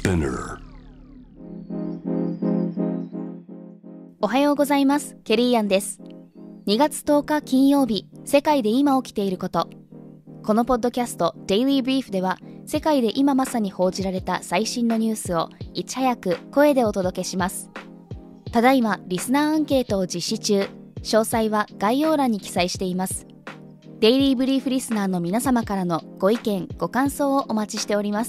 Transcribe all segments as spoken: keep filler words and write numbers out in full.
Spinner。 おはようございます。ケリーアンです。にがつとおか金曜日、世界で今起きていること。このポッドキャスト Daily Brief では、世界で今まさに報じられた最新のニュースをいち早く声でお届けします。ただいまリスナーアンケートを実施中。詳細は概要欄に記載しています。デイリーブリーフリスナーの皆様からのご意見ご感想をお待ちしております。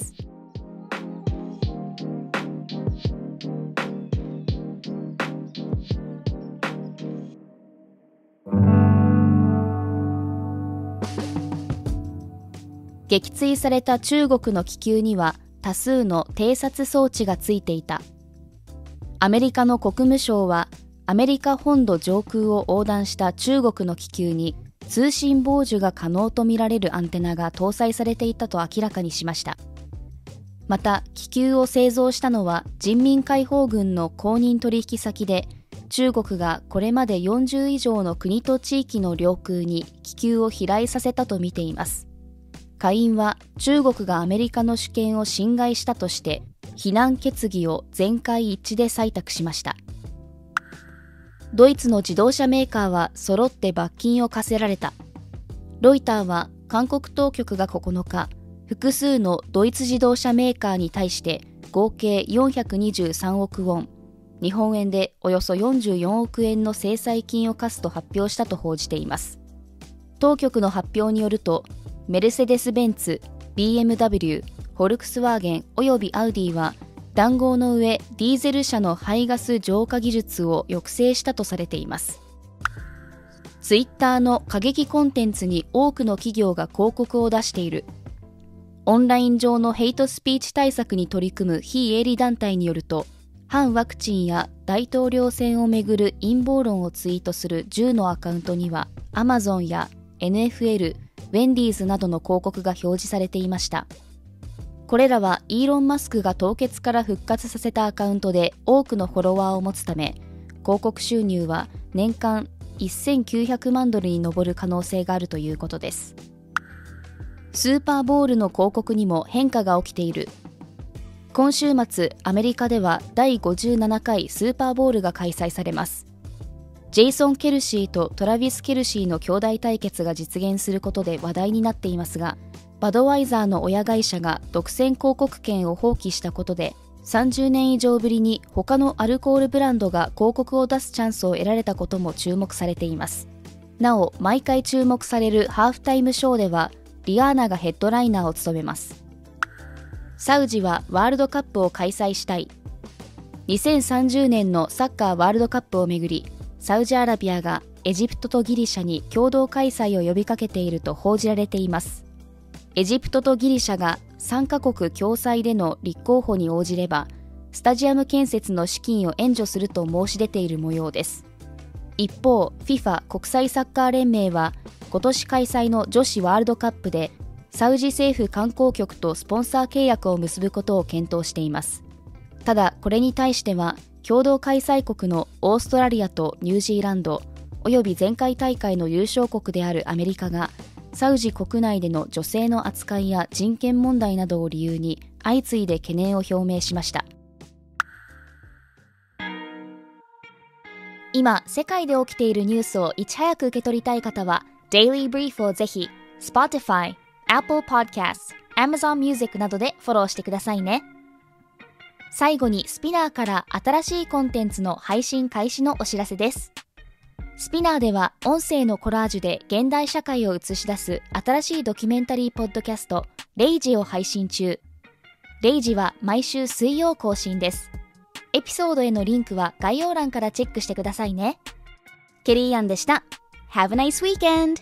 撃墜された中国の気球には多数の偵察装置がついていた。アメリカの国務省はアメリカ本土上空を横断した中国の気球に通信傍受が可能とみられるアンテナが搭載されていたと明らかにしました。また気球を製造したのは人民解放軍の公認取引先で、中国がこれまでよんじゅう以上の国と地域の領空に気球を飛来させたとみています。下院は中国がアメリカの主権を侵害したとして非難決議を全会一致で採択しました。ドイツの自動車メーカーは揃って罰金を課せられた。ロイターは韓国当局がここのか、複数のドイツ自動車メーカーに対して合計よんひゃくにじゅうさんおくウォン、日本円でおよそよんじゅうよんおくえんの制裁金を課すと発表したと報じています。当局の発表によると、メルセデス・ベンツ、ビーエムダブリュー、フォルクスワーゲンおよびアウディは談合の上、ディーゼル車の排ガス浄化技術を抑制したとされています。ツイッターの過激コンテンツに多くの企業が広告を出している。オンライン上のヘイトスピーチ対策に取り組む非営利団体によると、反ワクチンや大統領選をめぐる陰謀論をツイートするじゅうのアカウントには、アマゾンや エヌエフエル、ウェンディーズなどの広告が表示されていました。これらはイーロン・マスクが凍結から復活させたアカウントで多くのフォロワーを持つため、広告収入は年間せんきゅうひゃくまんドルに上る可能性があるということです。スーパーボウルの広告にも変化が起きている。今週末、アメリカではだいごじゅうななかいスーパーボウルが開催されます。ジェイソン・ケルシーとトラビス・ケルシーの兄弟対決が実現することで話題になっていますが、バドワイザーの親会社が独占広告権を放棄したことで、さんじゅうねん以上ぶりに他のアルコールブランドが広告を出すチャンスを得られたことも注目されています。なお、毎回注目されるハーフタイムショーでは、リアーナがヘッドライナーを務めます。サウジはワールドカップを開催したい。にせんさんじゅうねんのサッカーワールドカップをめぐり、サウジアラビアがエジプトとギリシャに共同開催を呼びかけていると報じられています。エジプトとギリシャがさんかこく共催での立候補に応じれば、スタジアム建設の資金を援助すると申し出ている模様です。一方、フィファ 国際サッカー連盟は今年開催の女子ワールドカップでサウジ政府観光局とスポンサー契約を結ぶことを検討しています。ただ、これに対しては共同開催国のオーストラリアとニュージーランドおよび前回大会の優勝国であるアメリカがサウジ国内での女性の扱いや人権問題などを理由に相次いで懸念を表明しました。今世界で起きているニュースをいち早く受け取りたい方は Daily Brief をぜひ Spotify、Apple Podcasts、Amazon Music などでフォローしてくださいね。最後にスピナーから新しいコンテンツの配信開始のお知らせです。スピナーでは音声のコラージュで現代社会を映し出す新しいドキュメンタリーポッドキャストレイジを配信中。レイジは毎週水曜更新です。エピソードへのリンクは概要欄からチェックしてくださいね。ケリーアンでした。Have a nice weekend!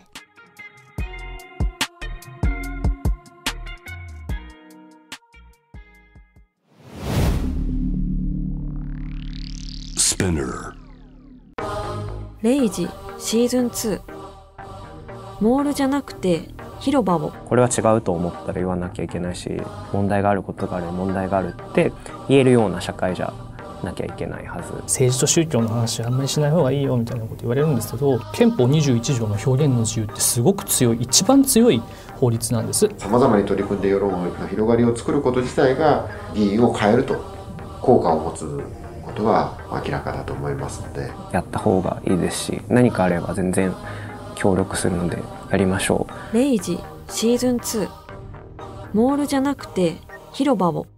Spinner。 レイジシーズンツー。モールじゃなくて広場を。 これは違うと思ったら言わなきゃいけないし、問題があることがある問題があるって言えるような社会じゃなきゃいけないはず。 政治と宗教の話あんまりしない方がいいよみたいなこと言われるんですけど、憲法にじゅういち条の表現の自由ってすごく強い、一番強い法律なんです。 さまざまに取り組んで世論の広がりを作ること自体が議員を変えると効果を持つことは明らかだと思いますので、 やった方がいいですし、何かあれば全然協力するのでやりましょう。 レイジシーズンツー、モールじゃなくて広場を。